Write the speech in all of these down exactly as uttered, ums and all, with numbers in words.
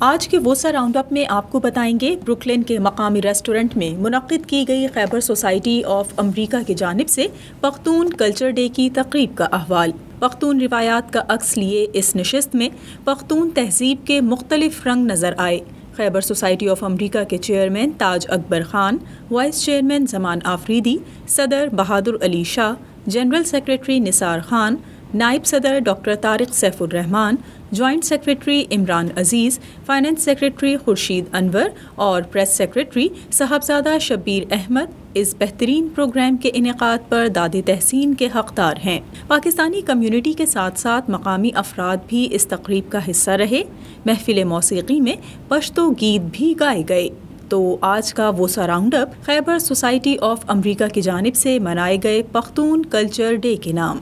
آج کے ووسا راؤنڈ اپ میں آپ کو بتائیں گے بروکلن کے مقامی ریسٹورنٹ میں منعقد کی گئی خیبر سوسائٹی آف امریکہ کی جانب سے پختون کلچر ڈے کی تقریب کا احوال۔ پختون روایات کا عکس لیے اس نشست میں پختون تہذیب کے مختلف رنگ نظر آئے۔ خیبر سوسائٹی آف امریکہ کے chairman Taj Akbar Khan, vice chairman Zaman Afridi, صدر بہادر علی شاہ، جنرل سیکریٹری نثار خان، نائب صدر doctor Tariq Saif ur-Rahman, joint secretary Imran Aziz, finance secretary Khurshid Anwar اور پریس سیکریٹری صاحبزادہ شبیر احمد اس بہترین پروگرام کے انعقاد پر داد تحسین کے حقدار ہیں۔ پاکستانی کمیونٹی کے ساتھ ساتھ مقامی افراد بھی اس تقریب کا حصہ رہے۔ محفل موسیقی میں پشتو گیت بھی گائے گئے۔ تو آج کا ووسا round up Khyber society of America کی جانب سے منائے گئے پختون کلچر ڈے کے نام۔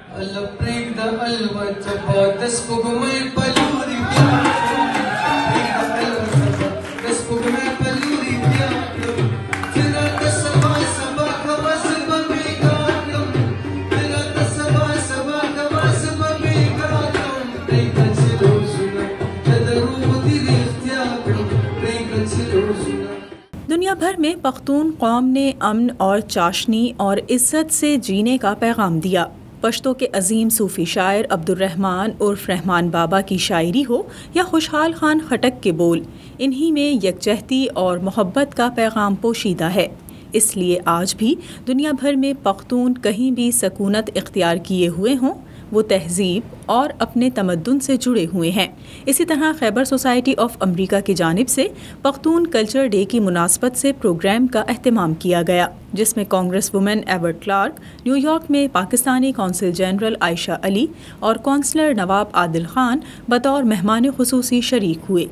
دنیا بھر میں پختون قوم نے امن اور چاشنی اور عزت سے جینے کا پیغام دیا۔ پشتو کے عظیم صوفی شاعر عبد الرحمان عرف رحمان بابا کی شاعری ہو یا خوشحال خان خٹک کے بول، انہی میں یکجہتی اور محبت کا پیغام پوشیدہ ہے۔ اس لیے آج بھی دنیا بھر میں پختون کہیں بھی سکونت اختیار کیے ہوئے ہوں، وہ تہذیب اور اپنے تمدن سے جڑے ہوئے ہیں۔ اسی طرح خیبر سوسائٹی آف امریکہ کی جانب سے پختون کلچر ڈے کی مناسبت سے پروگرام کا اہتمام کیا گیا، جس میں congresswoman Yvette Clarke, New York میں پاکستانی کونسل جنرل عائشہ علی اور کونسلر نواب عادل خان بطور مہمان خصوصی شریک ہوئے۔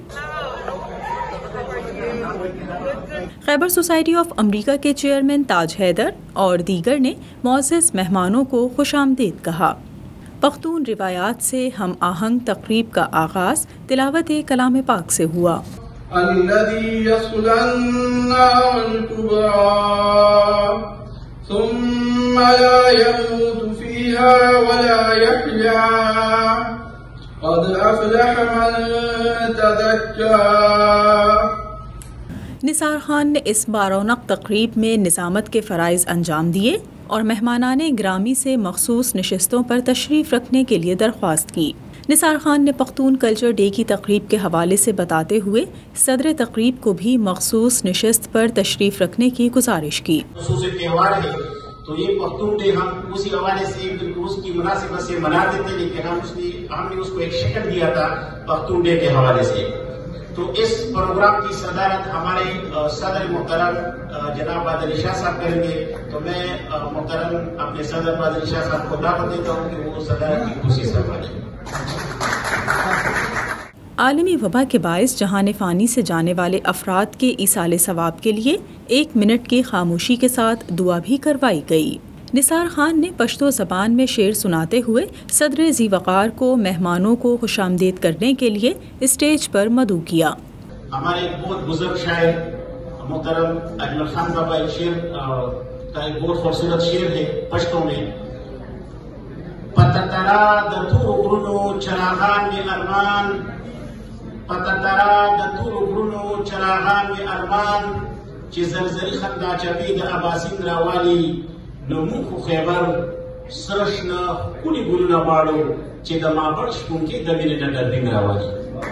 خیبر سوسائٹی آف امریکہ کے چیئرمین تاج حیدر اور دیگر نے معزز مہمانوں کو خوش آمدید کہا۔ پختون روایات سے ہم آہنگ تقریب کا آغاز تلاوت کلام پاک سے ہوا۔ الذي يصل النار الكبرى ثم لا يموت فيها ولا يحيا قد أفلح من تزكى۔ نثار خان نے اس بارونق تقریب میں نظامت کے فرائض انجام دیے اور مہمانان گرامی سے مخصوص نشستوں پر تشریف رکھنے کے لیے درخواست کی۔ نثار خان نے پختون کلچر ڈے کی تقریب کے حوالے سے بتاتے ہوئے صدر تقریب کو بھی مخصوص نشست پر تشریف رکھنے کی گزارش کی۔ خصوصی تہوار ہے تو یہ پختون ڈے ہم اسی حوالے سے اس کی مناسبت سے مناتے تھے، لیکن ہم اس کی ہم نے اس کو ایک شکل دیا تھا پختون ڈے کے حوالے سے۔ تو اس پروگرام کی صدارت ہمارے صدر محترم جناب عادل شاہ صاحب کریں گے، تو میں محترم اپنے صدر عادل شاہ صاحب کو دعوت دیتا ہوں کہ وہ صدارت کی کرسی سنبھالیں۔ عالمی وبا کے باعث جہان فانی سے جانے والے افراد کے ایصال ثواب کے لیے ایک منٹ کی خاموشی کے ساتھ دعا بھی کروائی گئی۔ نثار خان نے پشتو زبان میں شعر سناتے ہوئے صدر ذی وقار کو مہمانوں کو خوش آمدید کرنے کے لیے اسٹیج پر مدعو کیا۔ ہمارے ایک بہت بزرگ شاعر محترم اجمل خان بابا ایک شعر کا ایک بہت خوبصورت شعر ہے پشتو میں۔ پتترا دتور غرونو چراغان میں ارمان، پتترا دتور غرونو چراغان میں ارمان، چی زلزلی خندا چپی دا اباسین راوالی، نمو خو خیبر سرشنا کلی گلونا باڑو چی دا مابڑ شکون کی دمین ڈنڈر دنگ راوالی۔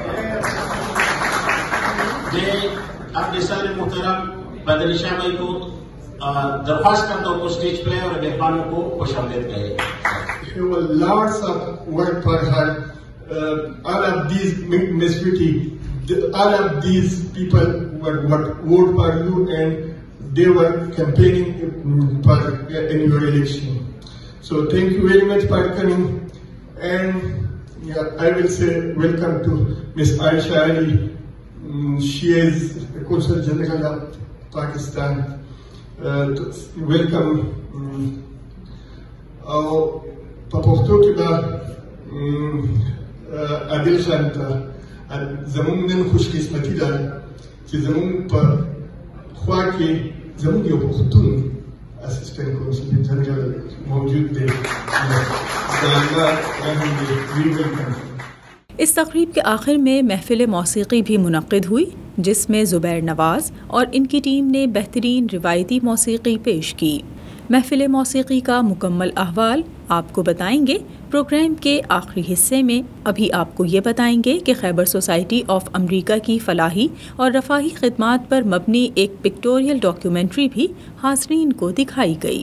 میں اپنے صدر محترم بدر شاہ بھائی کو درخواست کرتا ہوں اسٹیج پہ اور مہمانوں کو خوش آمدید کرے۔ There were lots of work for her. Uh, all of these Miss Beauty, all of these people were what vote for you, and they were campaigning for in your election. So thank you very much for coming, and yeah, I will say welcome to Miss Aisha Ali. Um, she is the Consul General of Pakistan. Uh, welcome. Um, uh, پپختو کی با عادل خان تا زمون نن خوش قسمتی دا چې زمون په خوا کې زمون یو پختون اسسٹنٹ کونسل جنرل موجود دی۔ اس تقریب کے آخر میں محفل موسیقی بھی منعقد ہوئی جس میں زبیر نواز اور ان کی ٹیم نے بہترین روایتی موسیقی پیش کی۔ محفل موسیقی کا مکمل احوال آپ کو بتائیں گے پروگرام کے آخری حصے میں۔ ابھی آپ کو یہ بتائیں گے کہ خیبر سوسائٹی آف امریکہ کی فلاحی اور رفاہی خدمات پر مبنی ایک پکٹوریل ڈاکیومنٹری بھی حاضرین کو دکھائی گئی۔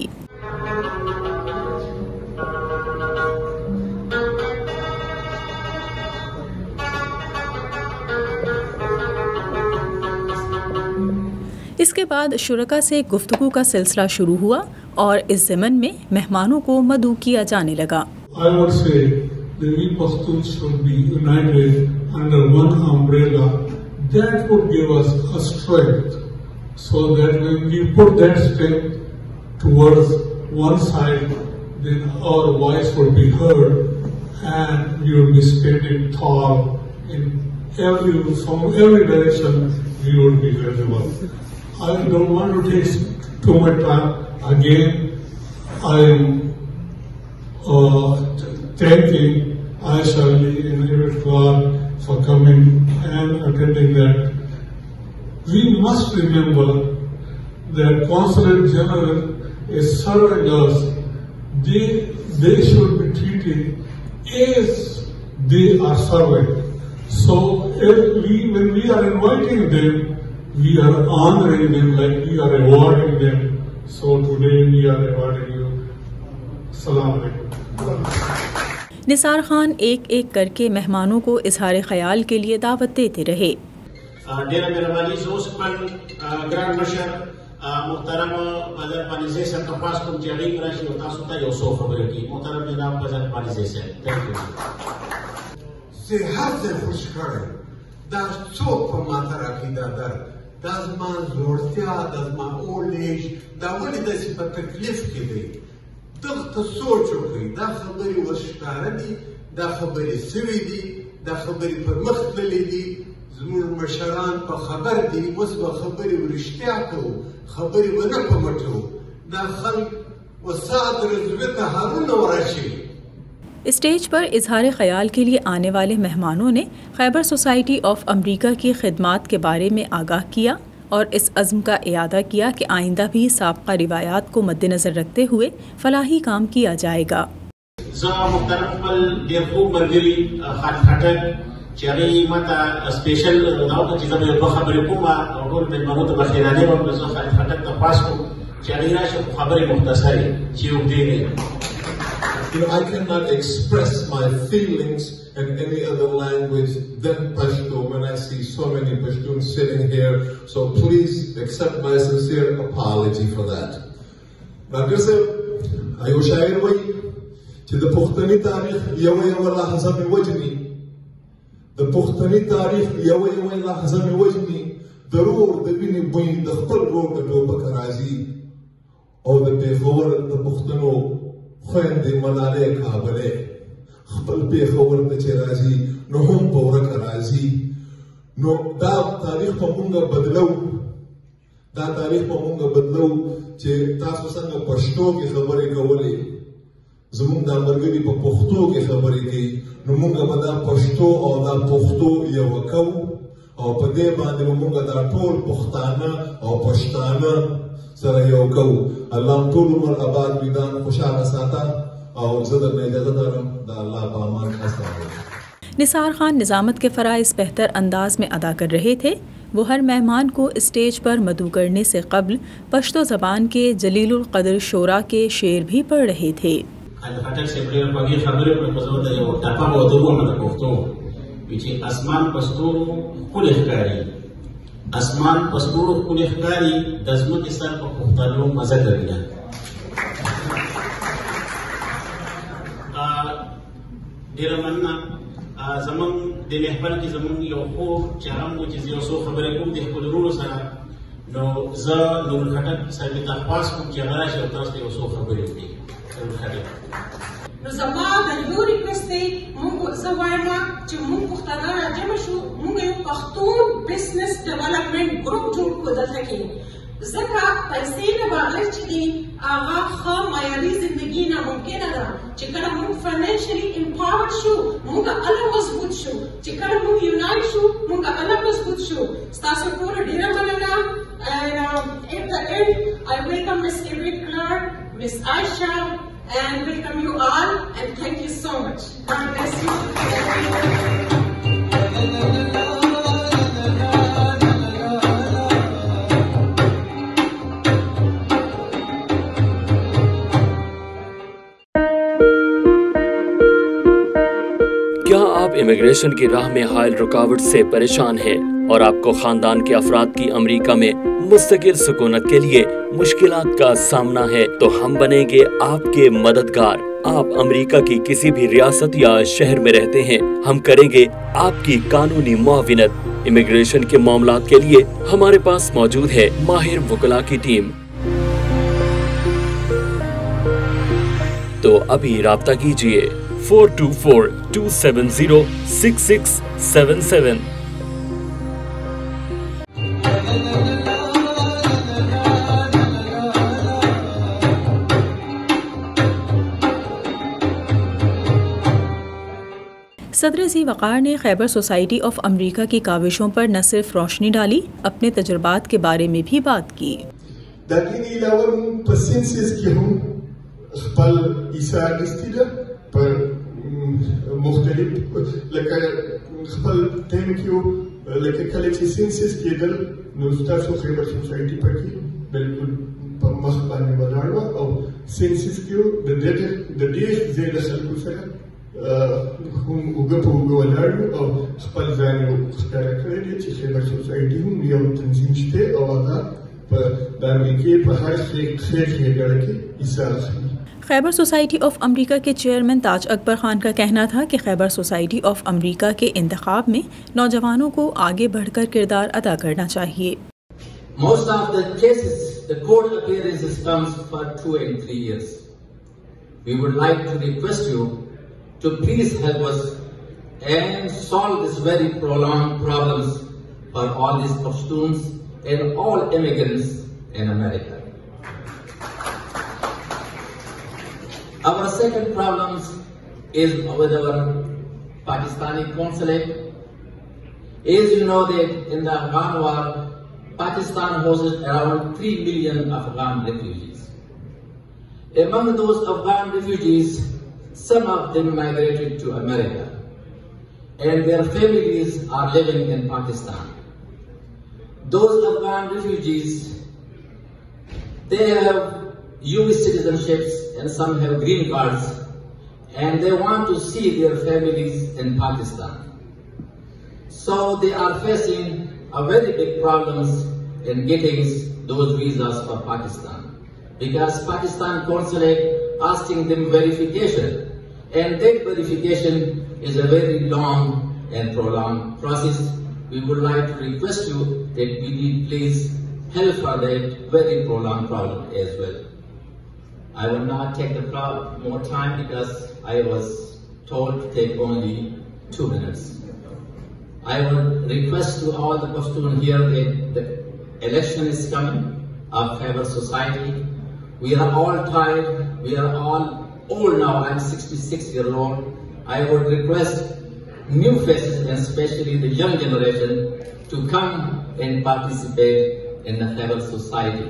اس کے بعد شرکا سے گفتگو کا سلسلہ شروع ہوا اور اس ضمن میں مہمانوں کو مدعو کیا جانے لگا۔ I would say that we Pashtuns should be united under one umbrella. That would give us a strength, so that when we put that strength towards one side, then our voice would be heard and we would be standing tall in every, from every direction we would be visible. I don't want to take too much time. Again, I am uh, thanking Aisha Ali and Everett Clark for coming and attending that. We must remember that Consulate General is serving us. They, they should be treated as they are serving. So if we, when we are inviting them, we are honoring them like we are rewarding them. So today we are rewarding you. Assalamu alaikum. نثار خان ایک ایک کر کے مہمانوں کو اظہار خیال کے لیے دعوت دیتے رہے۔ ډیره مهرباني زوس خپل ګران مشر محترم بدر پانیزی صاحب ته پاس کوم چې هغې راشي او تاسو ته یو څو خبرې کوي۔ محترم جناب بدر پانیزی صاحب، تھینک یو۔ صحت سے خوش کړی دا څوک په ماته راکړي دا درد، دا زما زوړتیا، دا زما اولډ ایج، دا ولې داسې په تکلیف کې دی؟ دغه ته سوچ وکړئ، دا خبرې ورښکاره دي، دا خبرې سوي دي، دا خبرې پر مخ تللې دي، زموږ مشران په خبر دي، اوس به خبرې ورښتیا کوو، خبرې به نه په مټو، دا خلک وسعت رضوې ته هارونه ورشي۔ اسٹیج پر اظہار خیال کے لیے آنے والے مہمانوں نے خیبر سوسائٹی آف امریکہ کی خدمات کے بارے میں آگاہ کیا اور اس عزم کا اعادہ کیا کہ آئندہ بھی سابقہ روایات کو مد نظر رکھتے ہوئے فلاحی کام کیا جائے گا۔ زه محترم خپل ډېر خوږ ملګري خان خټک چې هغې ما ته سپیشل دا وکړه چې زه به یو دوه خبرې کوم او ټولو مېلمنو ته به خیرانې وکړم، زه خان خټک ته پاس کړم چې هغې راشي خو خبرې مختصرې چې اوږدې نه. You know, I cannot express my feelings in any other language than Pashto when I see so many Pashtuns sitting here. So please accept my sincere apology for that. Doctor Sahib, ayo shair wai چې د پښتني تاریخ you you لحظه مې وجني، د پښتني تاریخ you you لحظه مې وجني، ضرور د وینې بوی د خپل ورور د ټوپک راځي او د پېښور د پښتنو خویندې ملالۍ کابلۍ خپل پېښور ته چې راځي نو هم په ورکه راځي. نو دا تاریخ په مونږ بدلو، دا تاریخ په مونږ بدلو چې تاسو څنګه پښتو کې خبرې کولې، زمونږ دا ملګري په پښتو کې خبرې کوي، نو مونږ به دا پښتو او دا پښتو یوه کوو او په دې باندې به مونږ دا ټول پښتانه او پښتانه سره یو کوو. الله ټول عمر آباد میدان خوشحاله ساته او زه درنه اجازه لرم د الله په امان. السلام علیکم۔ نثار خان نظامت کے فرائض بہتر انداز میں ادا کر رہے تھے۔ وہ ہر مہمان کو اسٹیج پر مدعو کرنے سے قبل پشتو زبان کے جلیل القدر شعرا کے شعر بھی پڑھ رہے تھے۔ اسمان پستورو ښکلی ښکاري، اسمان پستورو ښکلی ښکاري، د ځمکې سر په پښتنو مزه کوي. ډېره مننه. زمونږ د محفل کې زمونږ یو خوب چې هم و چې زه یو څو خبرې کوم د خپلو وروڼو سره، نو زه نور خټک صاحب ته درخواست کوم چې هغه راشي او تاسو ته یو څو خبرې وکړي. نور خټک نو زما د یو ریکوست دی، مونږ زه وایم چې مونږ پښتانه راجمع شو، مونږ یو پښتون بزنس ډیولپمنټ ګروپ جوړ کړو دلته کې، ځکه پیسې نه بغیر چې دي هغه ښه معیاري زندګي ناممکنه ده. چې کله موږ فاینانشلي امپاورډ شو موږ هله مضبوط شو، چې کله موږ یونایټ شو موږ هله مضبوط شو. ستاسو ټولو ډېره مننه. And um, at the end, I welcome Miss Ingrid Clark, Miss Aisha, and welcome you all, and thank you so much. God bless you. کیا آپ امیگریشن کی راہ میں حائل رکاوٹ سے پریشان ہیں اور آپ کو خاندان کے افراد کی امریکہ میں مستقل سکونت کے لیے مشکلات کا سامنا ہے تو ہم بنیں گے آپ کے مددگار. آپ امریکہ کی کسی بھی ریاست یا شہر میں رہتے ہیں، ہم کریں گے آپ کی قانونی معاونت. امیگریشن کے معاملات کے لیے ہمارے پاس موجود ہے ماہر وکلاء کی ٹیم. تو ابھی رابطہ کیجئے four two four two seven zero six six seven seven. صدر ذی وقار نے خیبر سوسائٹی آف امریکہ کی کاوشوں پر نہ صرف روشنی ڈالی، اپنے تجربات کے بارے میں بھی بات کی. لیکن علاوہ پسنسز کی ہوں خپل ایثار استیده پر مختلف لکه خپل ټیم کې لکه کله چې سنسس کېدل نو ستاسو خیبر سوسایټي پکې بالکل په مخ باندې ولاړ وه او سنسس کې د ډېر زیاته خلکو سره هم اوږه په اوږه ولاړ وو او خپل ځان یې ښکاره کړی دی چې خیبر سوسایټي هم یو تنظیم شته او هغه په د امریکې په هر ښېګړه کې حصہ اخلي. خیبر سوسائٹی آف امریکہ کے چیئرمین تاج اکبر خان کا کہنا تھا کہ خیبر سوسائٹی آف امریکہ کے انتخاب میں نوجوانوں کو آگے بڑھ کر کردار ادا کرنا چاہیے. Most of the cases, the court appearances comes for two and three years. We would like to request you to please help us and solve this very prolonged problems for all these Pashtuns and all immigrants in America. Our second problem is with our Pakistani consulate. As you know that in the Afghan war, Pakistan hosted around three million Afghan refugees. Among those Afghan refugees, some of them migrated to America, and their families are living in Pakistan. Those Afghan refugees, they have U S citizenships and some have green cards, and they want to see their families in Pakistan. So they are facing a very big problems in getting those visas for Pakistan, because Pakistan consulate asking them verification, and that verification is a very long and prolonged process. We would like to request you that we need please help for that very prolonged problem as well. I will not take the more time because I was told to take only two minutes. I would request to all the Pashtun here that the election is coming of Khyber society. We are all tired. We are all old now. I'm sixty-six years old. I would request new faces and especially the young generation to come and participate in the Khyber society.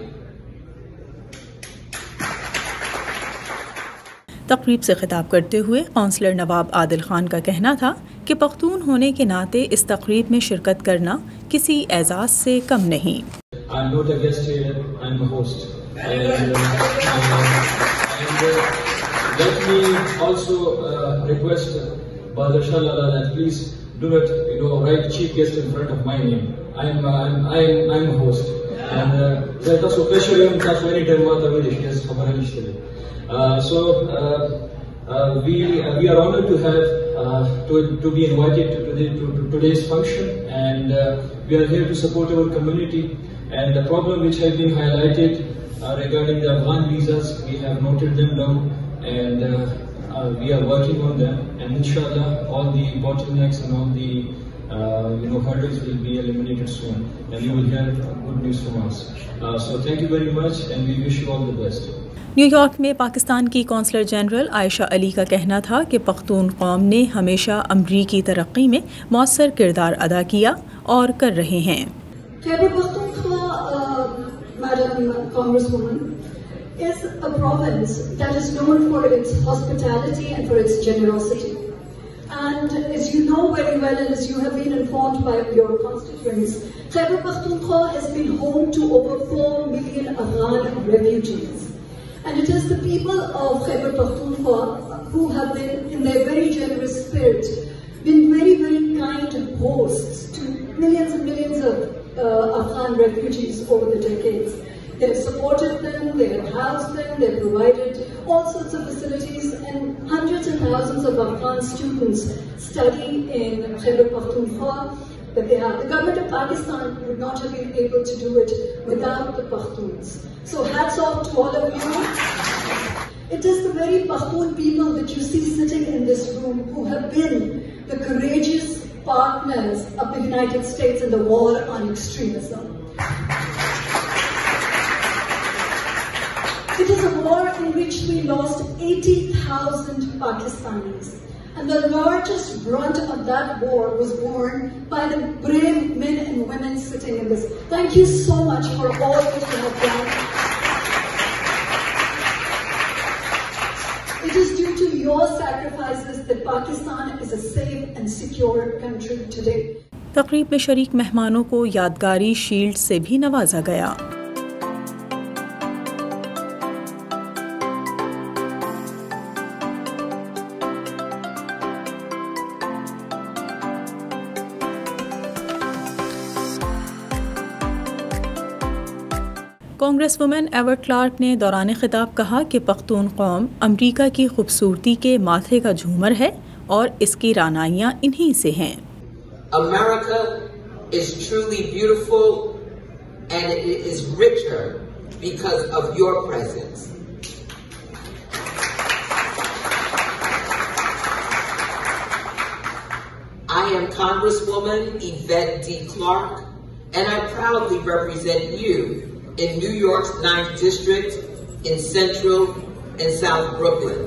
تقریب سے خطاب کرتے ہوئے counsellor نواب عادل خان کا کہنا تھا کہ پختون ہونے کے ناطے اس تقریب میں شرکت کرنا کسی اعزاز سے کم نہیں. I'm not a guest here, I'm a host. And, uh, and uh, let me also uh, request Badr Shalala that please do not, you know, write chief guest in front of my name. I'm I'm I'm I'm a host. And that was officially on that very day what I will discuss for initially. Uh, so uh, uh, we uh, we are honored to have uh, to to be invited to, today, to, to today's function, and uh, we are here to support our community. And the problem which has been highlighted uh, regarding the Afghan visas, we have noted them down, and uh, uh, we are working on them. And inshallah, all the bottlenecks and all the uh, you know, hurdles will be eliminated soon, and you will hear good news from us. Uh, so thank you very much, and we wish you all the best. New York میں پاکستان کی counsellor general Ayesha علی کا کہنا تھا کہ پختون قوم نے ہمیشہ امریکی ترقی میں مؤثر کردار ادا کیا اور کر رہے ہیں. Khyber Pakhtunkhwa, Madam Congresswoman, is a province that is known for its hospitality and for its generosity. And as you know very well, and as you have been informed by your constituents, Khyber Pakhtunkhwa has been home to over four million Afghan refugees. And it is the people of Khyber Pakhtunkhwa who have been, in their very generous spirit, been very, very kind hosts to millions and millions of uh, Afghan refugees over the decades. They have supported them, they have housed them, they have provided all sorts of facilities, and hundreds and thousands of Afghan students study in Khyber Pakhtunkhwa. That they have. The government of Pakistan would not have been able to do it without the Pakhtuns. So hats off to all of you. It is the very Pakhtun people that you see sitting in this room who have been the courageous partners of the United States in the war on extremism. It is a war in which we lost eighty thousand Pakistanis. And the largest brunt of that war was borne by the brave men and women sitting in this. Thank you so much for all that you have done. It is due to your sacrifices that Pakistan is a safe and secure country today. تقریب میں شریک مہمانوں کو یادگاری shield سے بھی نوازا گیا. Congress women Yvette Clarke نے دوران خطاب کہا کہ پختون قوم امریکہ کی خوبصورتی کے ماتھے کا جھومر ہے اور اس کی رعنائیاں انہی سے ہیں. America is truly beautiful and it is richer because of your presence. I am Congresswoman Yvette D. Clarke, and I proudly represent you in New York's ninth District in Central and South Brooklyn.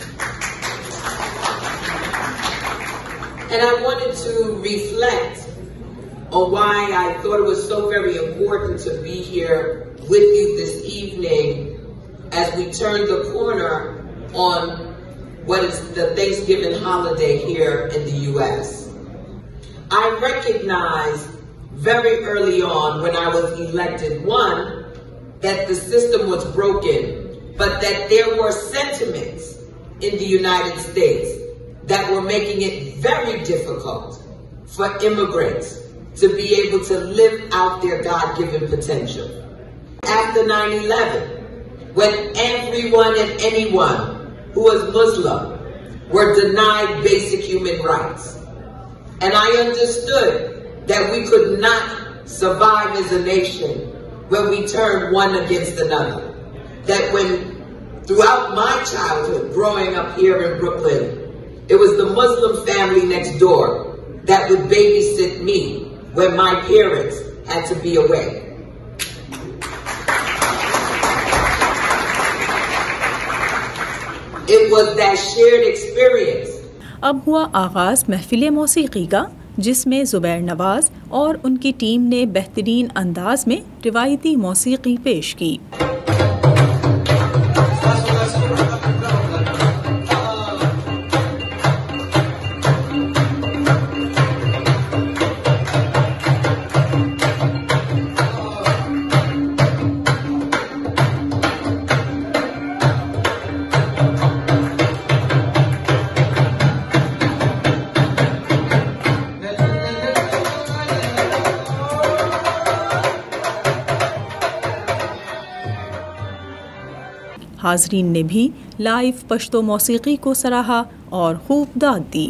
And I wanted to reflect on why I thought it was so very important to be here with you this evening as we turn the corner on what is the Thanksgiving holiday here in the U S. I recognized very early on when I was elected, one, that the system was broken, but that there were sentiments in the United States that were making it very difficult for immigrants to be able to live out their God-given potential. After nine eleven, when everyone and anyone who was Muslim were denied basic human rights, and I understood that we could not survive as a nation when we turned one against another. That when, throughout my childhood, growing up here in Brooklyn, it was the Muslim family next door that would babysit me when my parents had to be away. It was that shared experience. اب ہوا آغاز محفل موسیقی کا، جس میں زبیر نواز اور ان کی ٹیم نے بہترین انداز میں روایتی موسیقی پیش کی. حاضرین نے بھی لائیو پشتو موسیقی کو سراہا اور خوب داد دی.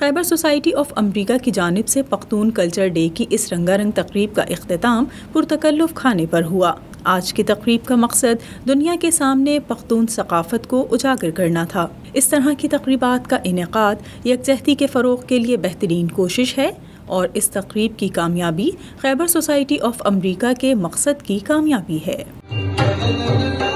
خیبر سوسائٹی آف امریکہ کی جانب سے پختون کلچر ڈے کی اس رنگا رنگ تقریب کا اختتام پرتکلف کھانے پر ہوا۔ آج کی تقریب کا مقصد دنیا کے سامنے پختون ثقافت کو اجاگر کرنا تھا۔ اس طرح کی تقریبات کا انعقاد یکجہتی کے فروغ کے لیے بہترین کوشش ہے اور اس تقریب کی کامیابی خیبر سوسائٹی آف امریکہ کے مقصد کی کامیابی ہے۔